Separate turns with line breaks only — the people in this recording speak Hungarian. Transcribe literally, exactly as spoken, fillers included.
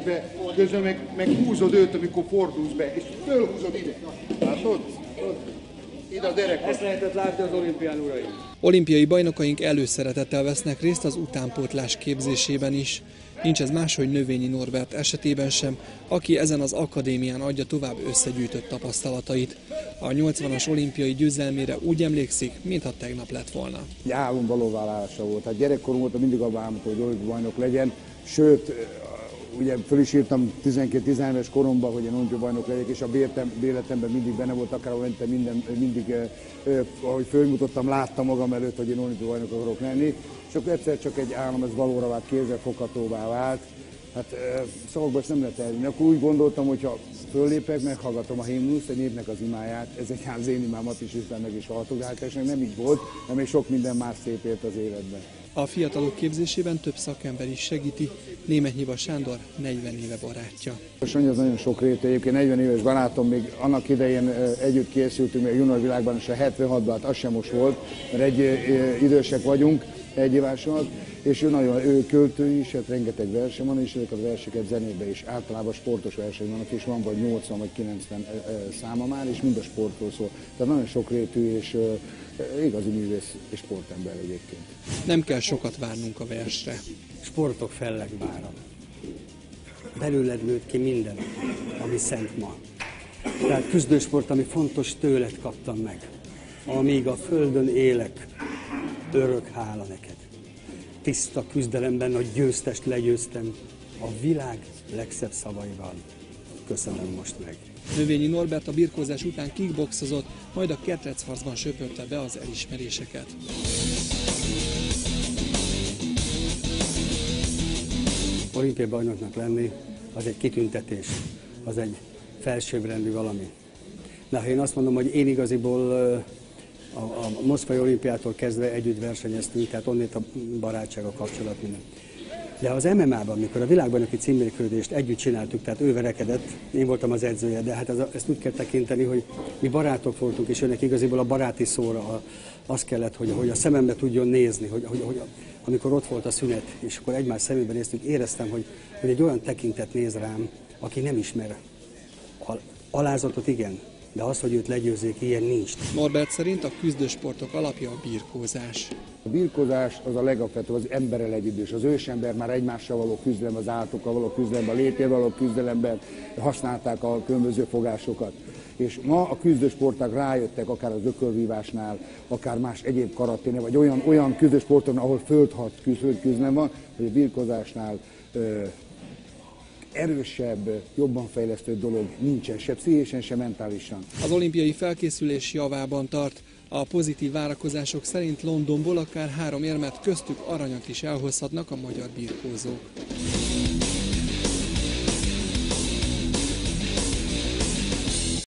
be, közben meg, meg húzod őt, amikor fordulsz be, és fölhúzod ide. Látod? Ide a derekot.
Ezt lehetett látni az olimpián, uraim.
Olimpiai bajnokaink előszeretettel vesznek részt az utánpótlás képzésében is. Nincs ez máshogy Növényi Norbert esetében sem, aki ezen az akadémián adja tovább összegyűjtött tapasztalatait. A nyolcvanas olimpiai győzelmére úgy emlékszik, mintha tegnap lett volna.
Egy álomvaló vállalása volt. Hát gyerekkorom óta mindig abban álmodtam, hogy olimpiai bajnok legyen, sőt, ugye föl is írtam tizenkét-tizenhárom éves koromban, hogy én olimpiai bajnok legyek, és a életemben mindig benne volt, akár mentem, minden, mindig, ahogy fölmutattam, láttam magam előtt, hogy én olimpiai bajnok akarok lenni, és akkor egyszer csak egy álom, ez valóra vált, kézzelfoghatóvá vált. Hát szavakban ezt nem lehet elvinni. Akkor úgy gondoltam, hogy ha föllépek, meghallgatom a himnuszt, egy népnek az imáját, ez egy az én imámat is Isten meg is hallgatok, de hát nem így volt, mert még sok minden más szép ért az életben.
A fiatalok képzésében több szakember is segíti, Németnyiva Sándor negyven éve barátja.
Sanyi az nagyon sok rétű, egyébként negyven éves barátom, még annak idején együtt készültünk, még a junior világban is a hetvenhatban, hát az sem most volt, mert egy idősek vagyunk, egy évással, és ő nagyon, ő költő is, hát rengeteg verseny van, és ezeket a verseket zenébe is, általában sportos verseny vannak, és van vagy nyolcvan vagy kilencven száma már, és mind a sportról szól. Tehát nagyon sokrétű és igazi művész és sportember egyébként.
Nem kell sokat várnunk a versre.
Sportok fellegvára. Belőled nőtt ki minden, ami szent ma. Tehát küzdősport, ami fontos, tőled kaptam meg. Amíg a földön élek, örök hála neked. Tiszta küzdelemben a győztest legyőztem, a világ legszebb szavaival. Köszönöm most meg.
Növényi Norbert a birkózás után kickboxozott, majd a ketrecharcban söpörte be az elismeréseket.
Olimpiai bajnoknak lenni, az egy kitüntetés, az egy felsőbbrendű valami. Na, ha én azt mondom, hogy én igaziból a, a moszkvai olimpiától kezdve együtt versenyeztünk, tehát onnét a barátság, a kapcsolat, minden. De az em em á-ban, amikor a világbajnoki címmérkőzést együtt csináltuk, tehát ő verekedett, én voltam az edzője, de hát ez, ezt úgy kell tekinteni, hogy mi barátok voltunk, és önnek igaziból a baráti szóra az kellett, hogy, hogy a szemembe tudjon nézni, hogy, hogy, hogy amikor ott volt a szünet, és akkor egymás szemébe néztük, éreztem, hogy, hogy egy olyan tekintet néz rám, aki nem ismer. Alázatot igen, de az, hogy őt legyőzzék, ilyen nincs.
Norbert szerint a küzdősportok alapja a birkózás.
A birkózás az a legalapvetőbb, az emberrel egyidős. Az ősember már egymással való küzdelem, az állatokkal való küzdelemben, a lépjel való küzdelemben használták a különböző fogásokat. És ma a küzdősportok rájöttek, akár az ökölvívásnál, akár más egyéb karaténél, vagy olyan, olyan küzdősporton, ahol földharc küzdelem van, hogy a birkózásnál ö, erősebb, jobban fejlesztő dolog nincsen, se pszichésen, se mentálisan.
Az olimpiai felkészülés javában tart. A pozitív várakozások szerint Londonból akár három érmet, köztük aranyat is elhozhatnak a magyar birkózók.